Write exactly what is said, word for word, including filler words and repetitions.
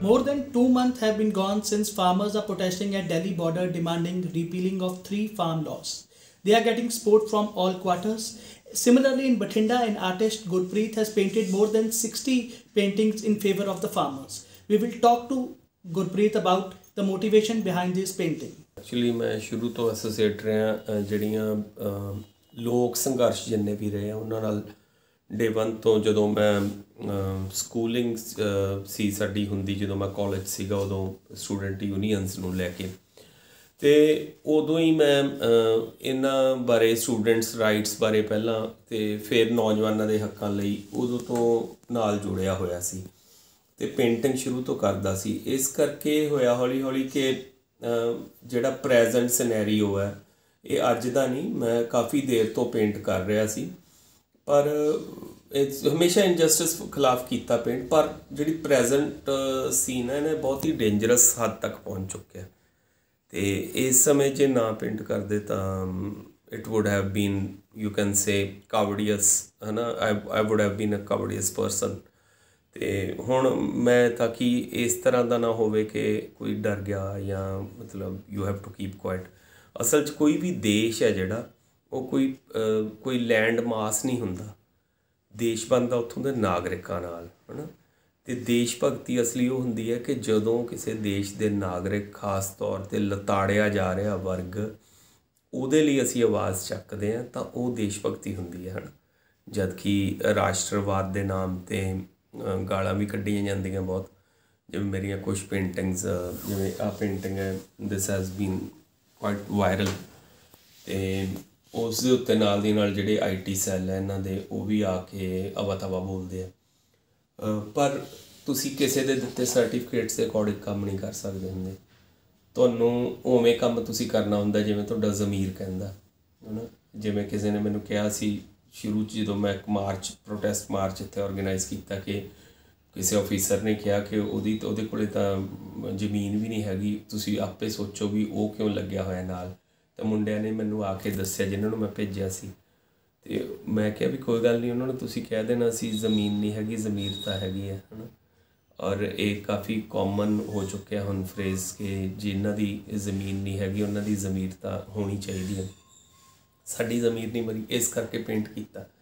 More than two months have been gone since farmers are protesting at Delhi border demanding repealing of three farm laws. They are getting support from all quarters. Similarly, in Bathinda, an artist Gurpreet has painted more than sixty paintings in favor of the farmers. We will talk to Gurpreet about the motivation behind this painting. Actually, मैं शुरू तो एसोਸੀਏਟ ਰਿਹਾ ਜਿਹੜੀਆਂ ਲੋਕ ਸੰਘਰਸ਼ ਜਿੰਨੇ ਵੀ ਰਹੇ ਆ ਉਹਨਾਂ ਨਾਲ ਡੇ ਵਨ ਤੋਂ ਜਦੋਂ ਮੈਂ ਸਕੂਲਿੰਗ ਸੀ ਸਾਡੀ ਹੁੰਦੀ ਜਦੋਂ ਮੈਂ ਕਾਲਜ ਸੀਗਾ ਉਦੋਂ ਸਟੂਡੈਂਟ ਯੂਨੀਅਨਸ ਨੂੰ ਲੈ ਕੇ ਅਤੇ ਉਦੋਂ ਹੀ ਮੈਂ ਇਹਨਾਂ ਬਾਰੇ ਸਟੂਡੈਂਟਸ ਰਾਈਟਸ ਬਾਰੇ ਪਹਿਲਾਂ ਅਤੇ ਫਿਰ ਨੌਜਵਾਨਾਂ ਦੇ ਹੱਕਾਂ ਲਈ ਉਦੋਂ ਤੋਂ ਨਾਲ ਜੁੜਿਆ ਹੋਇਆ ਸੀ ਅਤੇ ਪੇਂਟਿੰਗ ਸ਼ੁਰੂ ਤੋਂ ਕਰਦਾ ਸੀ। ਇਸ ਕਰਕੇ ਹੋਇਆ ਹੌਲੀ ਹੌਲੀ ਕਿ ਜਿਹੜਾ ਪ੍ਰੈਜ਼ੈਂਟ ਸਿਨੈਰੀਓ ਹੈ ਇਹ ਅੱਜ ਦਾ ਨਹੀਂ, ਮੈਂ ਕਾਫੀ ਦੇਰ ਤੋਂ ਪੇਂਟ ਕਰ ਰਿਹਾ ਸੀ ਪਰ ਹਮੇਸ਼ਾ ਇਨਜਸਟਿਸ ਖਿਲਾਫ ਕੀਤਾ ਪੇਂਟ। ਪਰ ਜਿਹੜੀ ਪ੍ਰੈਜ਼ੈਂਟ ਸੀਨ ਹੈ ਇਹਨੇ ਬਹੁਤ ਹੀ ਡੇਂਜਰਸ ਹੱਦ ਤੱਕ ਪਹੁੰਚ ਚੁੱਕਿਆ ਅਤੇ ਇਸ ਸਮੇਂ ਜੇ ਨਾ ਪੇਂਟ ਕਰਦੇ ਤਾਂ it would have been you can say cowardice ਹੈ ਨਾ, I I would have been a cowardice person. ਅਤੇ ਹੁਣ ਮੈਂ ਤਾਂ ਕਿ ਇਸ ਤਰ੍ਹਾਂ ਦਾ ਨਾ ਹੋਵੇ ਕਿ ਕੋਈ ਡਰ ਗਿਆ ਜਾਂ ਮਤਲਬ you have to keep quiet. ਅਸਲ 'ਚ ਕੋਈ ਵੀ ਦੇਸ਼ ਹੈ ਜਿਹੜਾ ਉਹ ਕੋਈ ਕੋਈ ਲੈਂਡ ਮਾਸ ਨਹੀਂ ਹੁੰਦਾ, ਦੇਸ਼ ਬਣਦਾ ਉੱਥੋਂ ਦੇ ਨਾਗਰਿਕਾਂ ਨਾਲ ਹੈ ਨਾ। ਅਤੇ ਦੇਸ਼ ਭਗਤੀ ਅਸਲੀ ਉਹ ਹੁੰਦੀ ਹੈ ਕਿ ਜਦੋਂ ਕਿਸੇ ਦੇਸ਼ ਦੇ ਨਾਗਰਿਕ ਖਾਸ ਤੌਰ 'ਤੇ ਲਤਾੜਿਆ ਜਾ ਰਿਹਾ ਵਰਗ ਉਹਦੇ ਲਈ ਅਸੀਂ ਆਵਾਜ਼ ਚੱਕਦੇ ਹਾਂ ਤਾਂ ਉਹ ਦੇਸ਼ ਭਗਤੀ ਹੁੰਦੀ ਹੈ ਹੈ ਨਾ। ਜਦ ਕਿ ਰਾਸ਼ਟਰਵਾਦ ਦੇ ਨਾਮ 'ਤੇ ਗਾਲਾਂ ਵੀ ਕੱਢੀਆਂ ਜਾਂਦੀਆਂ ਬਹੁਤ, ਜਿਵੇਂ ਮੇਰੀਆਂ ਕੁਛ ਪੇਂਟਿੰਗਸ ਜਿਵੇਂ ਆਹ ਪੇਂਟਿੰਗ ਹੈ this has been quite viral ਅਤੇ ਉਸ ਦੇ ਉੱਤੇ ਨਾਲ ਦੀ ਨਾਲ ਜਿਹੜੇ ਆਈ ਟੀ ਸੈੱਲ ਹੈ ਇਹਨਾਂ ਦੇ ਉਹ ਵੀ ਆ ਕੇ ਅਵਾ ਤਵਾ ਬੋਲਦੇ ਆ। ਪਰ ਤੁਸੀਂ ਕਿਸੇ ਦੇ ਦਿੱਤੇ ਸਰਟੀਫਿਕੇਟਸ ਦੇ ਅਕੋਰਡਿੰਗ ਕੰਮ ਨਹੀਂ ਕਰ ਸਕਦੇ ਹੁੰਦੇ, ਤੁਹਾਨੂੰ ਉਵੇਂ ਕੰਮ ਤੁਸੀਂ ਕਰਨਾ ਹੁੰਦਾ ਜਿਵੇਂ ਤੁਹਾਡਾ ਜ਼ਮੀਰ ਕਹਿੰਦਾ ਹੈ ਨਾ। ਜਿਵੇਂ ਕਿਸੇ ਨੇ ਮੈਨੂੰ ਕਿਹਾ ਸੀ ਸ਼ੁਰੂ 'ਚ ਜਦੋਂ ਮੈਂ ਇੱਕ ਮਾਰਚ ਪ੍ਰੋਟੈਸਟ ਮਾਰਚ ਇੱਥੇ ਔਰਗੇਨਾਈਜ਼ ਕੀਤਾ ਕਿ ਕਿਸੇ ਆਫਿਸਰ ਨੇ ਕਿਹਾ ਕਿ ਉਹਦੀ ਉਹਦੇ ਕੋਲ ਤਾਂ ਜ਼ਮੀਨ ਵੀ ਨਹੀਂ ਹੈਗੀ, ਤੁਸੀਂ ਆਪੇ ਸੋਚੋ ਵੀ ਉਹ ਕਿਉਂ ਲੱਗਿਆ ਹੋਇਆ ਨਾਲ। ਤਾਂ ਮੁੰਡਿਆਂ ਨੇ ਮੈਨੂੰ ਆ ਕੇ ਦੱਸਿਆ ਜਿਨ੍ਹਾਂ ਨੂੰ ਮੈਂ ਭੇਜਿਆ ਸੀ ਅਤੇ ਮੈਂ ਕਿਹਾ ਵੀ ਕੋਈ ਗੱਲ ਨਹੀਂ, ਉਹਨਾਂ ਨੂੰ ਤੁਸੀਂ ਕਹਿ ਦੇਣਾ ਸੀ ਜ਼ਮੀਨ ਨਹੀਂ ਹੈਗੀ ਜ਼ਮੀਰ ਤਾਂ ਹੈਗੀ ਹੈ ਹੈ ਨਾ। ਔਰ ਇਹ ਕਾਫੀ ਕਾਮਨ ਹੋ ਚੁੱਕਿਆ ਹੁਣ ਫਰੇਜ਼ ਕਿ ਜਿਨ੍ਹਾਂ ਦੀ ਜ਼ਮੀਨ ਨਹੀਂ ਹੈਗੀ ਉਹਨਾਂ ਦੀ ਜ਼ਮੀਰ ਤਾਂ ਹੋਣੀ ਚਾਹੀਦੀ ਹੈ। ਸਾਡੀ ਜ਼ਮੀਰ ਨਹੀਂ ਮਰੀ, ਇਸ ਕਰਕੇ ਪੇਂਟ ਕੀਤਾ।